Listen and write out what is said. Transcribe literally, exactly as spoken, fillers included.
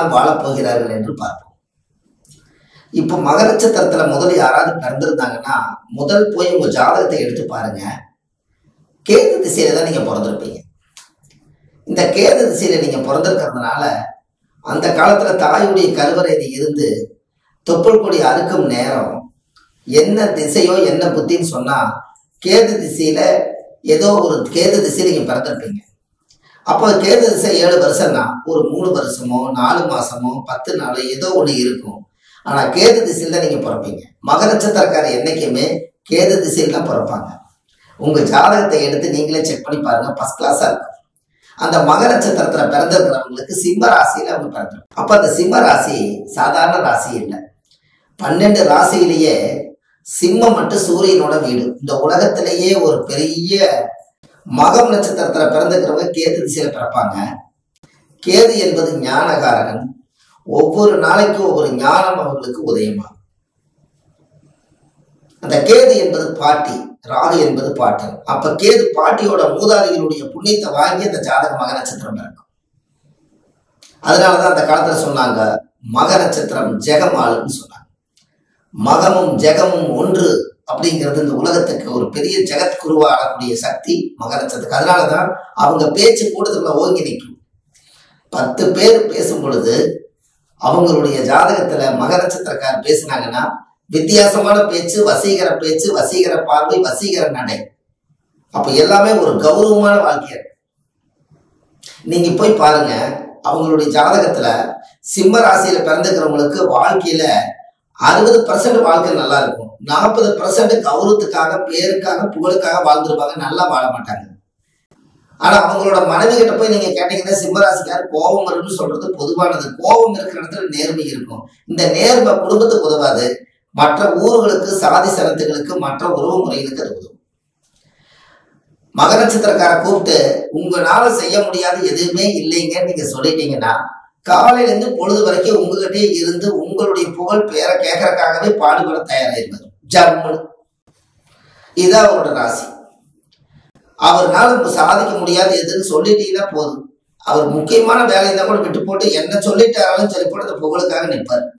எப்படியெல்லாம் வாழப் போகிறார்கள் என்று பார்ப்போம். இப்போ மக நட்சத்திரத்துல முதல் யாராவது பிறந்திருந்தாங்கன்னா முதல் போய் உங்க ஜாதகத்தை எடுத்து பாருங்க. கேது திசையில தான் நீங்க பிறந்திருப்பீங்க. இந்த கேது திசையில நீங்க பிறந்திருக்கிறதுனால அந்த காலத்துல தாயுடைய கருவறையில இருந்து தொப்புள் கொடி அறுக்கும் நேரம் என்ன திசையோ என்ன புத்தின்னு சொன்னா கேது திசையில ஏதோ ஒரு கேது திசையில நீங்க பிறந்திருப்பீங்க. அப்போ கேது திசை ஏழு வருஷம்னா ஒரு மூணு வருஷமோ நாலு மாசமோ பத்து நாளோ ஏதோ ஒண்ணு இருக்கும். ஆனா கேது திசையில தான் நீங்க பிறப்பீங்க. மக நட்சத்திரக்காரர் என்னைக்குமே கேது திசையில தான் பிறப்பாங்க. உங்க ஜாதகத்தை எடுத்து நீங்களே செக் பண்ணி பாருங்க, ஃபர்ஸ்ட் கிளாஸா இருக்கும். அந்த மக நட்சத்திரத்துல பிறந்திருக்கிறவங்களுக்கு சிம்ம ராசியில அவங்க பிறந்திருக்கும். அப்ப அந்த சிம்ம ராசி சாதாரண ராசி இல்லை. பன்னெண்டு ராசியிலேயே சிம்மம் மட்டும் சூரியனோட வீடு. இந்த உலகத்திலேயே ஒரு பெரிய மகம் நட்சத்திரத்துல பிறந்திருக்கிறவங்க கேது திசையில பிறப்பாங்க. கேது என்பது ஞானகாரகன். ஒவ்வொரு நாளைக்கும் ஒவ்வொரு ஞானம் அவங்களுக்கு உதயமாகும். அந்த கேது என்பது பாட்டி, ராகு என்பது பாட்டன். அப்ப கேது பாட்டியோட மூதாதிகளுடைய புண்ணியத்தை வாங்கி அந்த ஜாதக மக நட்சத்திரம் பிறக்கும். அதனாலதான் அந்த காலத்துல சொன்னாங்க மக நட்சத்திரம் ஜெகமாலுன்னு சொன்னாங்க. மகமும் ஜெகமும் ஒன்று அப்படிங்கிறது இந்த உலகத்துக்கு ஒரு பெரிய ஜெகத்குருவா ஆகக்கூடிய சக்தி மக நட்சத்திரம். அதனாலதான் அவங்க பேச்சு கூட்டத்துல ஓங்கி நிற்கும். பத்து பேர் பேசும் பொழுது அவங்களுடைய ஜாதகத்துல மக நட்சத்திரக்காரர் பேசினாங்கன்னா வித்தியாசமான பேச்சு, வசீகர பேச்சு, வசீகர பார்வை, வசீகர நடை. அப்ப எல்லாமே ஒரு கௌரவமான வாழ்க்கை. நீங்க போய் பாருங்க, அவங்களுடைய ஜாதகத்துல சிம்ம ராசியில பிறந்துக்கிறவங்களுக்கு வாழ்க்கையில அறுபது பர்சன்ட் வாழ்க்கை நல்லா இருக்கும். நாற்பது பர்சன்ட் கௌரவத்துக்காக, பேருக்காக, புகழுக்காக வாழ்ந்துருப்பாங்க. நல்லா வாழ மாட்டாங்க. ஆனா அவங்களோட மனைவி கிட்ட போய் நீங்க கேட்டீங்கன்னா சிம்மராசிக்கார் கோபம் வரும்னு சொல்றது பொதுவானது. கோபம் இருக்கிற இடத்துல நேர்மை இருக்கும். இந்த நேர்மை குடும்பத்துக்கு உதவாது, மற்ற ஊர்களுக்கு, சாதி சனத்துகளுக்கு, மற்ற உறவு முறைகளுக்கு அது உதவும். மக நட்சத்திரக்கார கூப்பிட்டு உங்களால செய்ய முடியாது எதுவுமே இல்லைங்கன்னு நீங்க சொல்லிட்டீங்கன்னா காலையில இருந்து பொழுது வரைக்கும் உங்ககிட்டே இருந்து உங்களுடைய புகழ் பேரை கேட்கறதுக்காகவே பாடுபட தயாராயிருப்பார். ஜம்முன்னு இதான் அவரோட ராசி. அவர்னால சாதிக்க முடியாது எதுன்னு சொல்லிட்டீங்கன்னா போதும். அவர் முக்கியமான வேலை இருந்தால் கூட விட்டு போட்டு என்ன சொல்லிட்டாராலும் சொல்லி போட்டு அந்த புகழுக்காக நிற்பார்.